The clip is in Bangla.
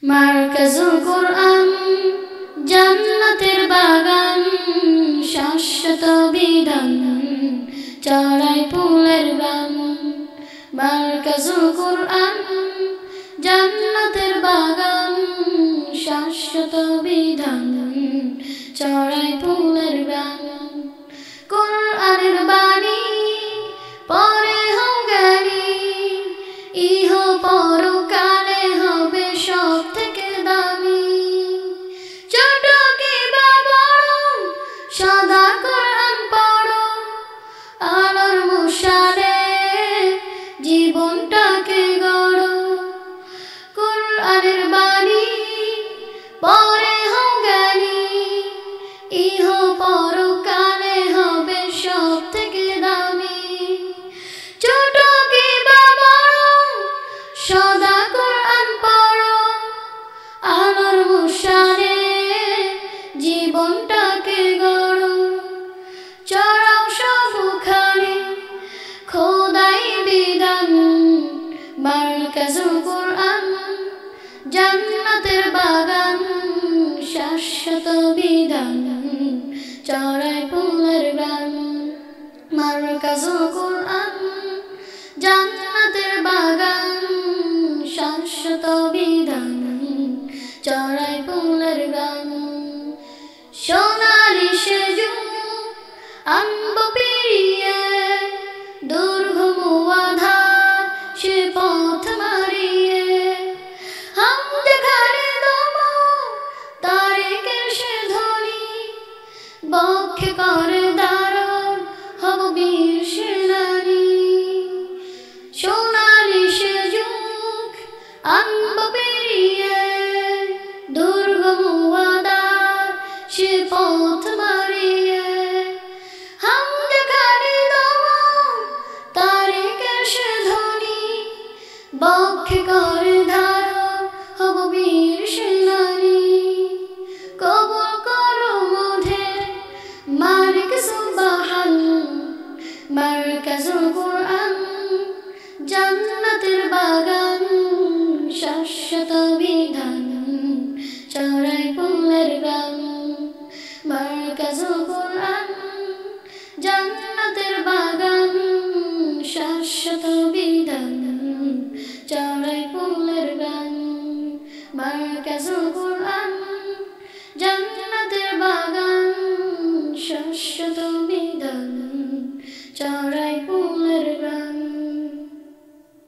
মারকাজুল কোরআন জান্নাতের বাগান, শাশ্বত বিধান চড়াই ফুলের গান। মারকাজুল কোরআন জান্নাতের বাগান, শাশ্বত বিধান চড়াই ফুলের গান। কোরআনের বাণী পরে হও জ্ঞানী, ইহ পরকালে হবে সব থেকে দামি। ছোট কিংবা বড় সদা কোরআন পড়ো, আলোর মশালে জীবনটাকে গড়ো। কোরআনের বাণী পরে হও জ্ঞানী, ইহ পরকালে হবে সব থেকে দামি। ছোট কিংবা বড় সদা কোরআন পড়ো, আলোর মশালে জীবনটাকে গড়ো। চড়াও সবখানে খোদাই বিধান, মারকাজুল কোরআন জান্নাতের বাগান, শাশ্বত বিধান চড়াই ফুলের গান। মারকাজুল কোরআন জান্নাতের বাগান, শাশ্বত বিধান চড়াই ফুলের গান। সোনালি সে যুগ আনব পেরিয়ে, দুর্গম আধার সে পথ মারিয়ে। হামদ খানে দম তারেকের সে ধ্বনি, বক্ষে করে ধারণ হব বীর সেনানী। সোনালি সে যুগ আনব পেরিয়ে, দুর্গম আধার সে পথ মারিয়ে। হামদ খানে দম তারেকের সে ধ্বনি, বক্ষে করে ধারণ হব বীর সেনানী। কবুল করো মোদের মালিক সুবহান, মারকাজুল কোরআন জান্নাতের বাগান, শাশ্বত বিধান চড়াই ফুলের গান। মারকাজুল কোরআন জান্নাতের বাগান, শাশ্বত বিধান চড়াই ফুলের গান। মারকাজুল